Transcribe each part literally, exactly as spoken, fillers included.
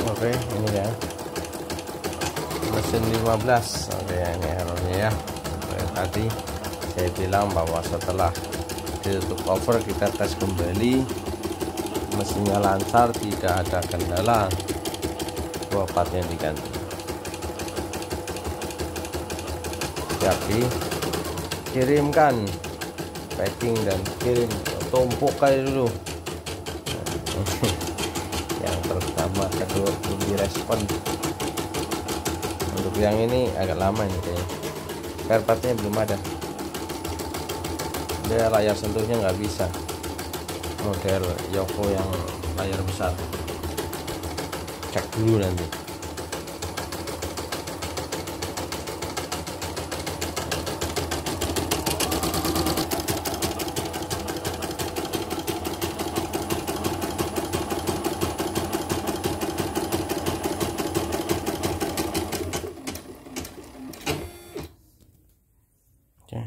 Oke, ini ya mesin lima belas. Oke, ini errornya ya. Oke, tadi saya bilang bahwa setelah ditutup over kita tes kembali, mesinnya lancar, tidak ada kendala, dua partnya diganti. Jadi kirimkan packing dan kirim, tumpuk kali dulu. Yang pertama, kedua belum direspon. Untuk yang ini agak lama ini kayaknya, spare partnya belum ada. Dia layar sentuhnya nggak bisa, model Yoko yang layar besar. Cek dulu nanti. Oke.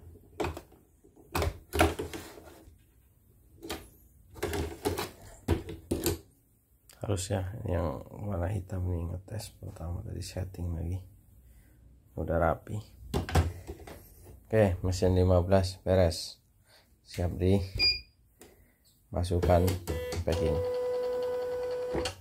Harus ya, yang warna hitam nih ngetes pertama tadi, setting lagi udah rapi. Oke, mesin lima belas beres, siap di masukkan packing.